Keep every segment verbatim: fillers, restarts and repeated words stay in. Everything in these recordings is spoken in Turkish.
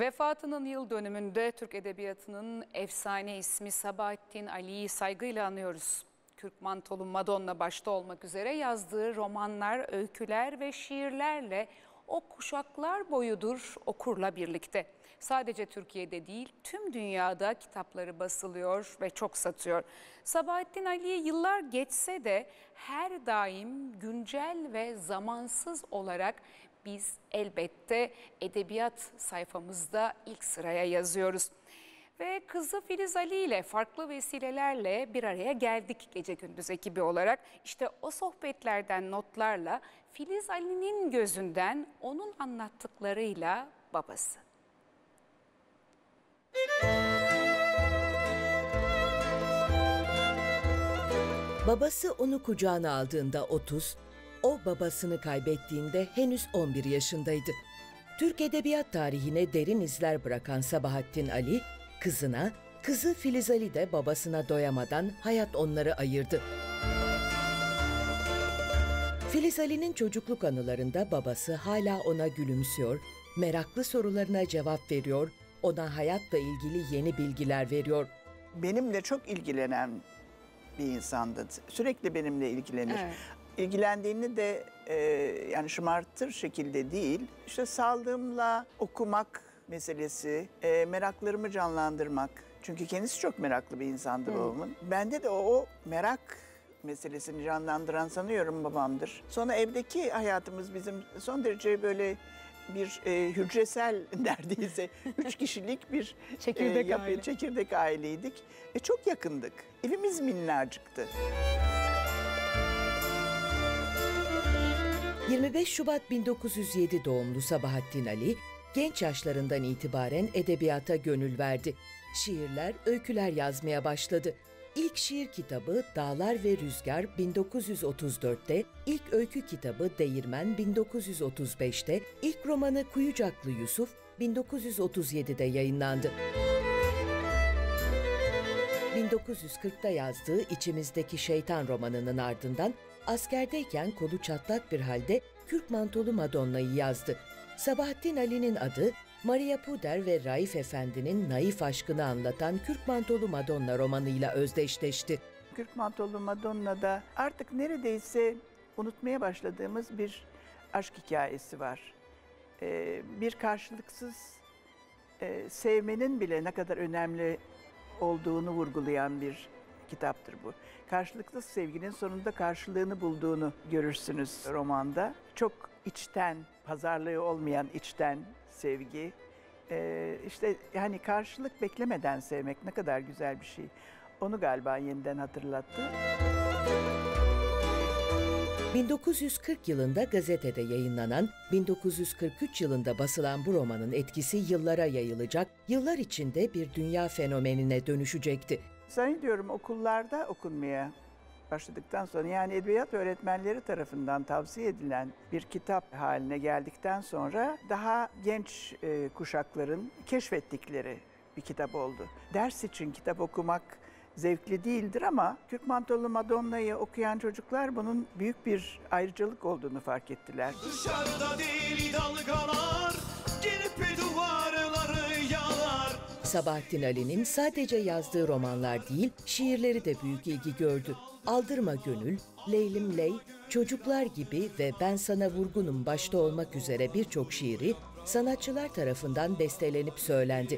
Vefatının yıl dönümünde Türk Edebiyatı'nın efsane ismi Sabahattin Ali'yi saygıyla anıyoruz. Kürk Mantolu Madonna başta olmak üzere yazdığı romanlar, öyküler ve şiirlerle o kuşaklar boyudur okurla birlikte. Sadece Türkiye'de değil, tüm dünyada kitapları basılıyor ve çok satıyor. Sabahattin Ali'ye yıllar geçse de her daim güncel ve zamansız olarak biz elbette edebiyat sayfamızda ilk sıraya yazıyoruz. Ve kızı Filiz Ali ile farklı vesilelerle bir araya geldik Gece Gündüz ekibi olarak. İşte o sohbetlerden notlarla Filiz Ali'nin gözünden onun anlattıklarıyla babası. Babası onu kucağına aldığında otuz, o babasını kaybettiğinde henüz on bir yaşındaydı. Türk edebiyat tarihine derin izler bırakan Sabahattin Ali, kızına, kızı Filiz Ali de babasına doyamadan hayat onları ayırdı. Filiz Ali'nin çocukluk anılarında babası hala ona gülümsüyor, meraklı sorularına cevap veriyor, ona hayatla ilgili yeni bilgiler veriyor. Benimle çok ilgilenen bir insandı. Sürekli benimle ilgilenir. Evet. İlgilendiğini de e, yani şımartır şekilde değil, işte sağlığımla okumak meselesi, e, meraklarımı canlandırmak. Çünkü kendisi çok meraklı bir insandı babamın. Bende de o, o merak meselesini canlandıran sanıyorum babamdır. Sonra evdeki hayatımız bizim son derece böyle bir e, hücresel neredeyse üç kişilik bir Çekirdek e, yapı, aile. çekirdek aileydik. E, çok yakındık. Evimiz minnacıktı. yirmi beş Şubat bin dokuz yüz yedi doğumlu Sabahattin Ali, genç yaşlarından itibaren edebiyata gönül verdi. Şiirler, öyküler yazmaya başladı. İlk şiir kitabı Dağlar ve Rüzgar bin dokuz yüz otuz dörtte, ilk öykü kitabı Değirmen bin dokuz yüz otuz beşte, ilk romanı Kuyucaklı Yusuf bin dokuz yüz otuz yedide yayınlandı. bin dokuz yüz kırkta yazdığı İçimizdeki Şeytan romanının ardından askerdeyken kolu çatlak bir halde Kürk Mantolu Madonna'yı yazdı. Sabahattin Ali'nin adı, Maria Puder ve Raif Efendi'nin naif aşkını anlatan Kürk Mantolu Madonna romanıyla özdeşleşti. Kürk Mantolu Madonna'da artık neredeyse unutmaya başladığımız bir aşk hikayesi var. Ee, bir karşılıksız e, sevmenin bile ne kadar önemli olduğunu vurgulayan bir kitaptır bu. Karşılıksız sevginin sonunda karşılığını bulduğunu görürsünüz romanda. Çok içten, pazarlığı olmayan içten sevgi. Ee, işte yani karşılık beklemeden sevmek ne kadar güzel bir şey. Onu galiba yeniden hatırlattı. bin dokuz yüz kırk yılında gazetede yayınlanan, bin dokuz yüz kırk üç yılında basılan bu romanın etkisi yıllara yayılacak, yıllar içinde bir dünya fenomenine dönüşecekti. Zannediyorum okullarda okunmaya başladıktan sonra, yani edebiyat öğretmenleri tarafından tavsiye edilen bir kitap haline geldikten sonra daha genç e, kuşakların keşfettikleri bir kitap oldu. Ders için kitap okumak zevkli değildir ama Kürk Mantolu Madonna'yı okuyan çocuklar bunun büyük bir ayrıcalık olduğunu fark ettiler. Dışarıda deli dalgalar gelip duvarları yalar. Sabahattin Ali'nin sadece yazdığı romanlar değil, şiirleri de büyük ilgi gördü. Aldırma Gönül, Leylim Ley, Çocuklar gibi ve Ben Sana Vurgunum başta olmak üzere birçok şiiri sanatçılar tarafından bestelenip söylendi.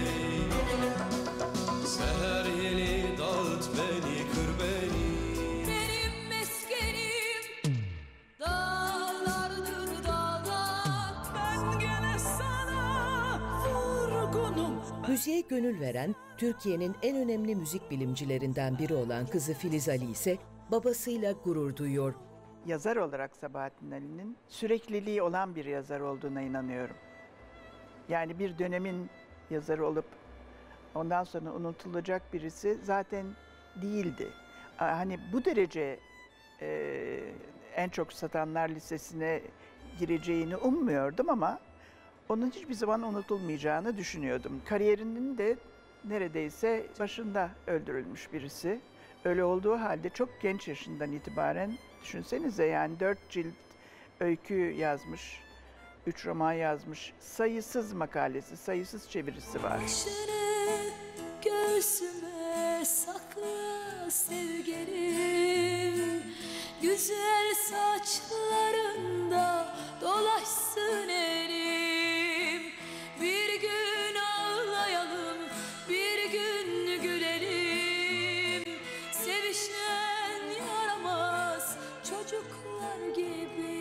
Seher yeli dağıt beni, kır beni. Benim meskenim dağlardır dağlar. Ben gene sana vurgunum. Müziğe gönül veren, Türkiye'nin en önemli müzik bilimcilerinden biri olan kızı Filiz Ali ise babasıyla gurur duyuyor. Yazar olarak Sabahattin Ali'nin sürekliliği olan bir yazar olduğuna inanıyorum. Yani bir dönemin yazarı olup ondan sonra unutulacak birisi zaten değildi. Hani bu derece e, en çok satanlar listesine gireceğini ummuyordum ama onun hiçbir zaman unutulmayacağını düşünüyordum. Kariyerinin de neredeyse başında öldürülmüş birisi. Öyle olduğu halde çok genç yaşından itibaren düşünsenize, yani dört cilt öykü yazmış. üç roman yazmış. Sayısız makalesi, sayısız çevirisi var. Başını göğsüme sakla sevgilim, güzel saçlarında dolaşsın elim. Bir gün ağlayalım, bir gün gülelim, sevişen yaramaz çocuklar gibi.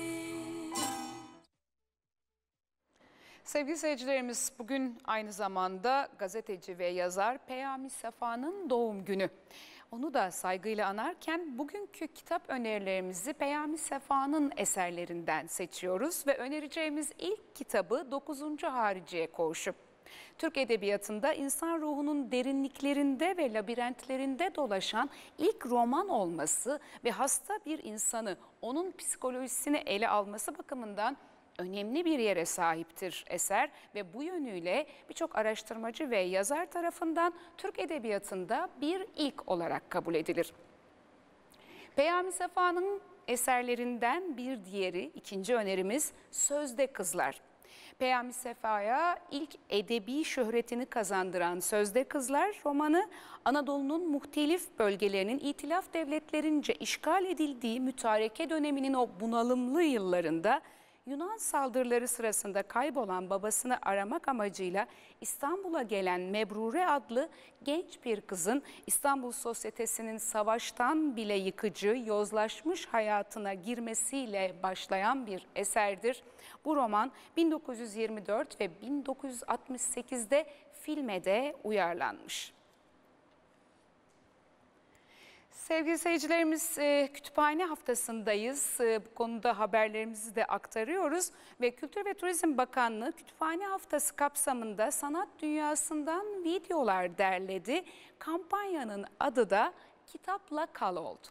Sevgili seyircilerimiz, bugün aynı zamanda gazeteci ve yazar Peyami Safa'nın doğum günü. Onu da saygıyla anarken bugünkü kitap önerilerimizi Peyami Safa'nın eserlerinden seçiyoruz ve önereceğimiz ilk kitabı dokuzuncu Hariciye Koğuşu. Türk edebiyatında insan ruhunun derinliklerinde ve labirentlerinde dolaşan ilk roman olması ve hasta bir insanı, onun psikolojisini ele alması bakımından önemli bir yere sahiptir eser ve bu yönüyle birçok araştırmacı ve yazar tarafından Türk edebiyatında bir ilk olarak kabul edilir. Peyami Safa'nın eserlerinden bir diğeri, ikinci önerimiz Sözde Kızlar. Peyami Safa'ya ilk edebi şöhretini kazandıran Sözde Kızlar romanı, Anadolu'nun muhtelif bölgelerinin itilaf devletlerince işgal edildiği mütareke döneminin o bunalımlı yıllarında Yunan saldırıları sırasında kaybolan babasını aramak amacıyla İstanbul'a gelen Mebrure adlı genç bir kızın İstanbul sosyetesinin savaştan bile yıkıcı, yozlaşmış hayatına girmesiyle başlayan bir eserdir. Bu roman bin dokuz yüz yirmi dört ve bin dokuz yüz altmış sekizde filme de uyarlanmış. Sevgili seyircilerimiz, kütüphane haftasındayız. Bu konuda haberlerimizi de aktarıyoruz ve Kültür ve Turizm Bakanlığı kütüphane haftası kapsamında sanat dünyasından videolar derledi. Kampanyanın adı da Kitapla Kal oldu.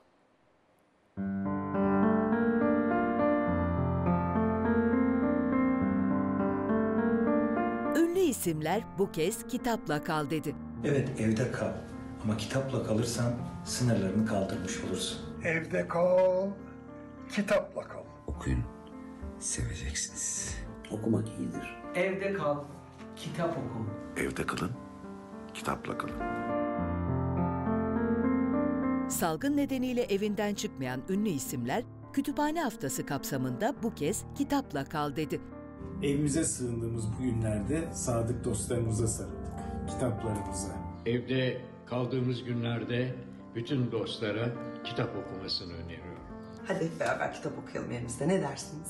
Ünlü isimler bu kez kitapla kal dedi. Evet, evde kal. Ama kitapla kalırsan sınırlarını kaldırmış olursun. Evde kal, kitapla kal. Okuyun, seveceksiniz. Okumak iyidir. Evde kal, kitap oku. Evde kalın, kitapla kalın. Salgın nedeniyle evinden çıkmayan ünlü isimler kütüphane haftası kapsamında bu kez kitapla kal dedi. Evimize sığındığımız bu günlerde sadık dostlarımıza sarıldık, kitaplarımıza. Evde kaldığımız günlerde bütün dostlara kitap okumasını öneriyorum. Hadi hep beraber kitap okuyalım evimizde, ne dersiniz?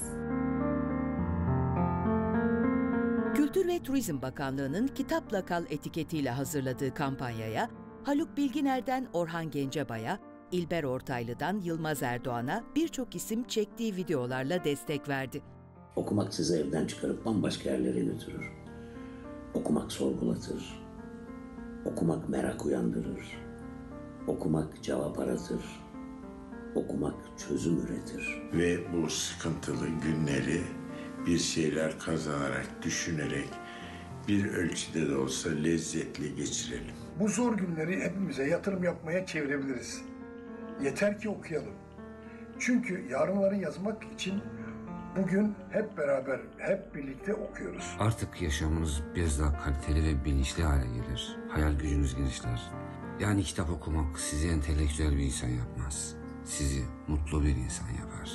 Kültür ve Turizm Bakanlığı'nın Kitapla Kal etiketiyle hazırladığı kampanyaya Haluk Bilginer'den Orhan Gencebay'a, İlber Ortaylı'dan Yılmaz Erdoğan'a birçok isim çektiği videolarla destek verdi. Okumak sizi evden çıkarıp bambaşka yerlere götürür. Okumak sorgulatır. Okumak merak uyandırır. Okumak cevap aratır. Okumak çözüm üretir. Ve bu sıkıntılı günleri bir şeyler kazanarak, düşünerek bir ölçüde de olsa lezzetli geçirelim. Bu zor günleri hepimize yatırım yapmaya çevirebiliriz. Yeter ki okuyalım. Çünkü yarınları yazmak için bugün hep beraber, hep birlikte okuyoruz. Artık yaşamınız biraz daha kaliteli ve bilinçli hale gelir. Hayal gücünüz genişler. Yani kitap okumak sizi entelektüel bir insan yapmaz. Sizi mutlu bir insan yapar.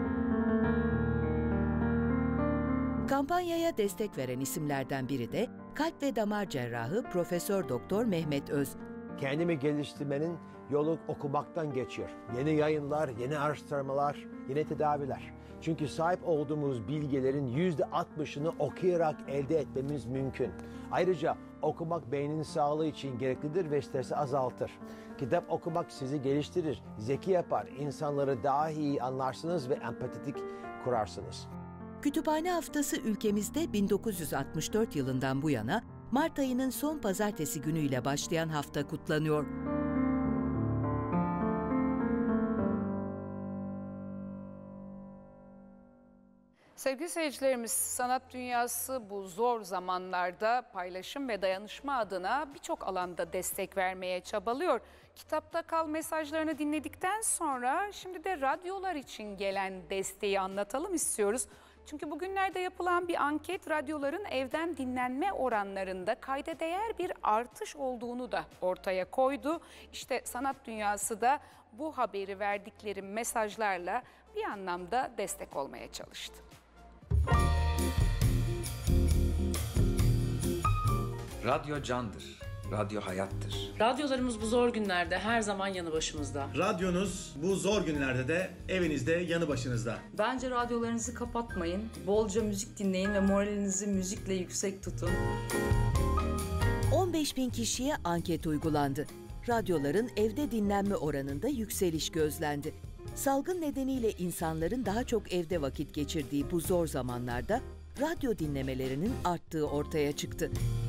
Kampanyaya destek veren isimlerden biri de kalp ve damar cerrahı Profesör Doktor Mehmet Öz. Kendimi geliştirmenin yolu okumaktan geçiyor. Yeni yayınlar, yeni araştırmalar, yeni tedaviler. Çünkü sahip olduğumuz bilgilerin yüzde altmışını okuyarak elde etmemiz mümkün. Ayrıca okumak beynin sağlığı için gereklidir ve stresi azaltır. Kitap okumak sizi geliştirir, zeki yapar, insanları daha iyi anlarsınız ve empatik kurarsınız. Kütüphane Haftası ülkemizde bin dokuz yüz altmış dört yılından bu yana Mart ayının son pazartesi günüyle başlayan hafta kutlanıyor. Sevgili seyircilerimiz, sanat dünyası bu zor zamanlarda paylaşım ve dayanışma adına birçok alanda destek vermeye çabalıyor. Kitapta kal mesajlarını dinledikten sonra şimdi de radyolar için gelen desteği anlatalım istiyoruz. Çünkü bugünlerde yapılan bir anket radyoların evden dinlenme oranlarında kayda değer bir artış olduğunu da ortaya koydu. İşte sanat dünyası da bu haberi verdikleri mesajlarla bir anlamda destek olmaya çalıştı. Radyo candır, radyo hayattır. Radyolarımız bu zor günlerde her zaman yanı başımızda. Radyonuz bu zor günlerde de evinizde yanı başınızda. Bence radyolarınızı kapatmayın, bolca müzik dinleyin ve moralinizi müzikle yüksek tutun. on beş bin kişiye anket uygulandı. Radyoların evde dinlenme oranında yükseliş gözlendi. Salgın nedeniyle insanların daha çok evde vakit geçirdiği bu zor zamanlarda radyo dinlemelerinin arttığı ortaya çıktı.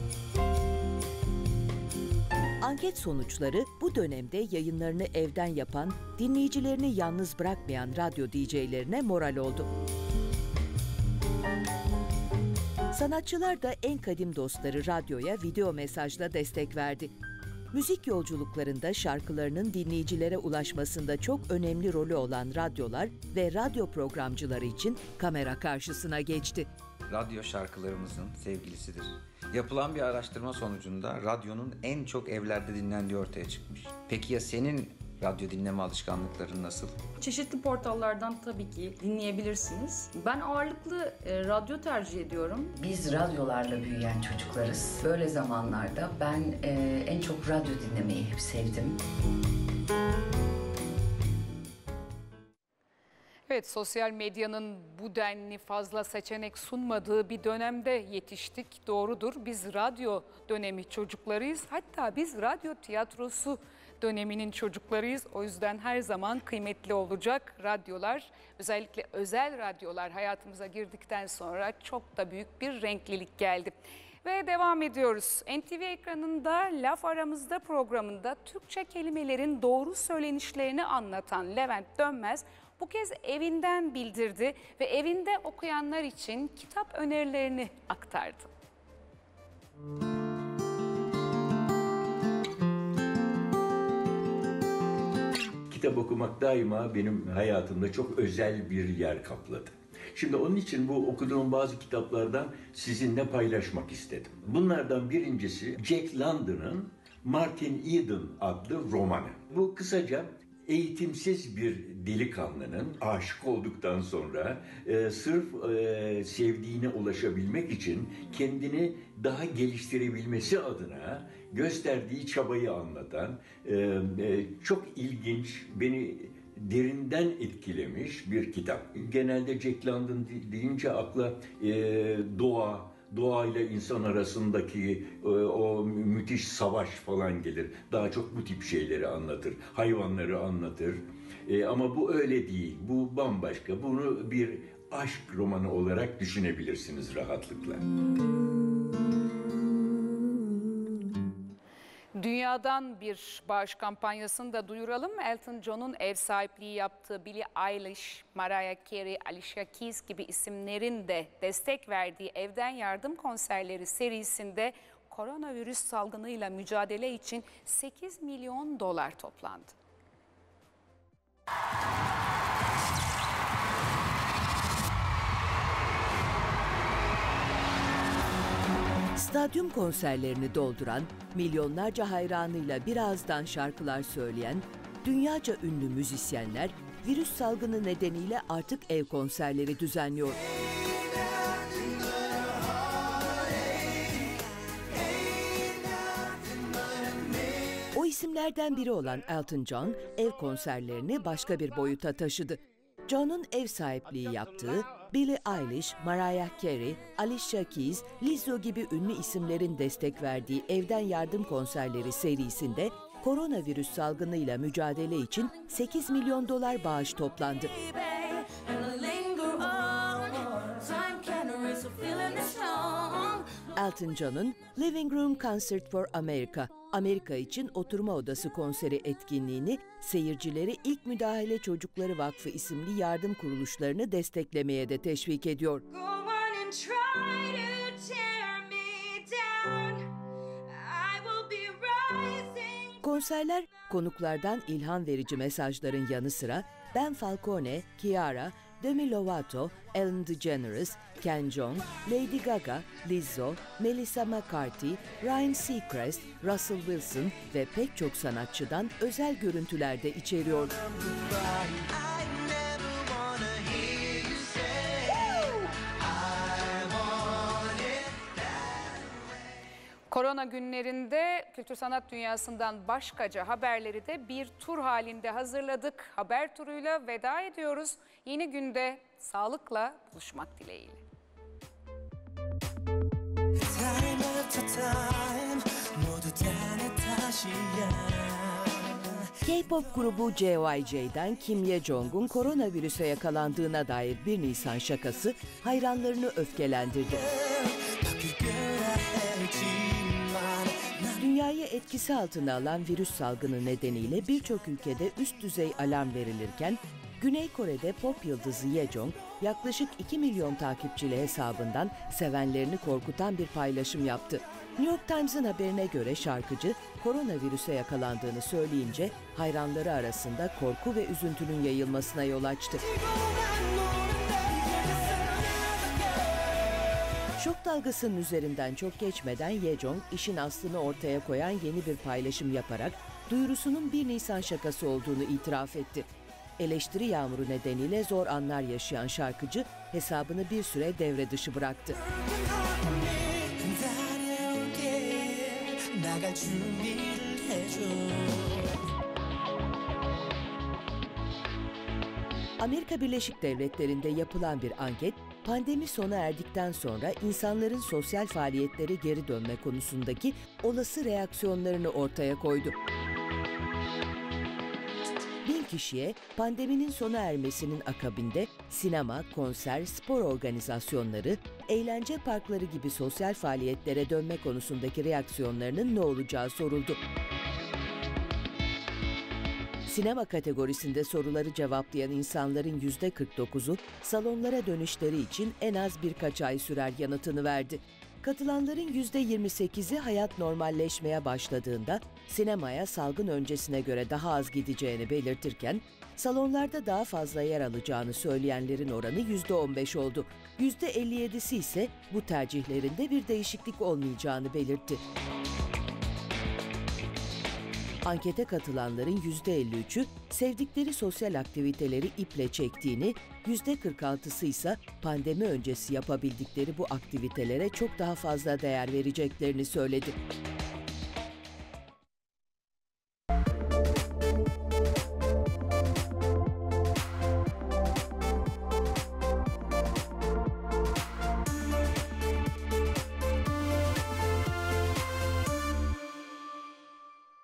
Anket sonuçları bu dönemde yayınlarını evden yapan, dinleyicilerini yalnız bırakmayan radyo D J'lerine moral oldu. Sanatçılar da en kadim dostları radyoya video mesajla destek verdi. Müzik yolculuklarında şarkılarının dinleyicilere ulaşmasında çok önemli rolü olan radyolar ve radyo programcıları için kamera karşısına geçti. Radyo şarkılarımızın sevgilisidir. Yapılan bir araştırma sonucunda radyonun en çok evlerde dinlendiği ortaya çıkmış. Peki ya senin radyo dinleme alışkanlıkların nasıl? Çeşitli portallardan tabii ki dinleyebilirsiniz. Ben ağırlıklı e, radyo tercih ediyorum. Biz radyolarla büyüyen çocuklarız. Böyle zamanlarda ben e, en çok radyo dinlemeyi hep sevdim. Evet, sosyal medyanın bu denli fazla seçenek sunmadığı bir dönemde yetiştik. Doğrudur, biz radyo dönemi çocuklarıyız. Hatta biz radyo tiyatrosu döneminin çocuklarıyız. O yüzden her zaman kıymetli olacak radyolar. Özellikle özel radyolar hayatımıza girdikten sonra çok da büyük bir renklilik geldi. Ve devam ediyoruz. N T V ekranında Laf Aramızda programında Türkçe kelimelerin doğru söylenişlerini anlatan Levent Dönmez bu kez evinden bildirdi ve evinde okuyanlar için kitap önerilerini aktardı. Kitap okumak daima benim hayatımda çok özel bir yer kapladı. Şimdi onun için bu okuduğum bazı kitaplardan sizinle paylaşmak istedim. Bunlardan birincisi Jack London'ın Martin Eden adlı romanı. Bu kısaca eğitimsiz bir delikanlının aşık olduktan sonra e, sırf e, sevdiğine ulaşabilmek için kendini daha geliştirebilmesi adına gösterdiği çabayı anlatan e, e, çok ilginç, beni derinden etkilemiş bir kitap. Genelde Jack London deyince akla e, doğa, doğayla insan arasındaki e, o müthiş savaş falan gelir. Daha çok bu tip şeyleri anlatır, hayvanları anlatır. E, ama bu öyle değil, bu bambaşka. Bunu bir aşk romanı olarak düşünebilirsiniz rahatlıkla. Dünyadan bir bağış kampanyasını da duyuralım. Elton John'un ev sahipliği yaptığı Billie Eilish, Mariah Carey, Alicia Keys gibi isimlerin de destek verdiği Evden Yardım Konserleri serisinde koronavirüs salgınıyla mücadele için sekiz milyon dolar toplandı. Stadyum konserlerini dolduran, milyonlarca hayranıyla bir ağızdan şarkılar söyleyen, dünyaca ünlü müzisyenler virüs salgını nedeniyle artık ev konserleri düzenliyor. O isimlerden biri olan Elton John, ev konserlerini başka bir boyuta taşıdı. John'un ev sahipliği yaptığı Billie Eilish, Mariah Carey, Alicia Keys, Lizzo gibi ünlü isimlerin destek verdiği Evden Yardım Konserleri serisinde koronavirüs salgınıyla mücadele için sekiz milyon dolar bağış toplandı. Elton John'un Living Room Concert for America, Amerika için Oturma Odası konseri etkinliğini seyircileri İlk Müdahale Çocukları Vakfı isimli yardım kuruluşlarını desteklemeye de teşvik ediyor. Konserler konuklardan ilham verici mesajların yanı sıra Ben Falcone, Ciara, Demi Lovato, Ellen DeGeneres, Ken Jeong, Lady Gaga, Lizzo, Melissa McCarthy, Ryan Seacrest, Russell Wilson ve pek çok sanatçıdan özel görüntüler de içeriyor. Korona günlerinde kültür sanat dünyasından başkaca haberleri de bir tur halinde hazırladık. Haber turuyla veda ediyoruz. Yeni günde sağlıkla buluşmak dileğiyle. K-pop grubu J Y J'den Kim Ye Jong'un koronavirüse yakalandığına dair bir Nisan şakası hayranlarını öfkelendirdi. Dünyayı etkisi altına alan virüs salgını nedeniyle birçok ülkede üst düzey alarm verilirken, Güney Kore'de pop yıldızı Yejong yaklaşık iki milyon takipçili hesabından sevenlerini korkutan bir paylaşım yaptı. New York Times'ın haberine göre şarkıcı koronavirüse yakalandığını söyleyince hayranları arasında korku ve üzüntünün yayılmasına yol açtı. Şok dalgasının üzerinden çok geçmeden Yejong, işin aslını ortaya koyan yeni bir paylaşım yaparak duyurusunun bir Nisan şakası olduğunu itiraf etti. Eleştiri yağmuru nedeniyle zor anlar yaşayan şarkıcı hesabını bir süre devre dışı bıraktı. Amerika Birleşik Devletleri'nde yapılan bir anket, pandemi sona erdikten sonra insanların sosyal faaliyetlere geri dönme konusundaki olası reaksiyonlarını ortaya koydu. Bin kişiye pandeminin sona ermesinin akabinde sinema, konser, spor organizasyonları, eğlence parkları gibi sosyal faaliyetlere dönme konusundaki reaksiyonlarının ne olacağı soruldu. Sinema kategorisinde soruları cevaplayan insanların yüzde kırk dokuzu salonlara dönüşleri için en az birkaç ay sürer yanıtını verdi. Katılanların yüzde yirmi sekizi hayat normalleşmeye başladığında sinemaya salgın öncesine göre daha az gideceğini belirtirken, salonlarda daha fazla yer alacağını söyleyenlerin oranı yüzde on beş oldu. yüzde elli yedisi ise bu tercihlerinde bir değişiklik olmayacağını belirtti. Ankete katılanların yüzde elli üçü sevdikleri sosyal aktiviteleri iple çektiğini, yüzde kırk altısı ise pandemi öncesi yapabildikleri bu aktivitelere çok daha fazla değer vereceklerini söyledi.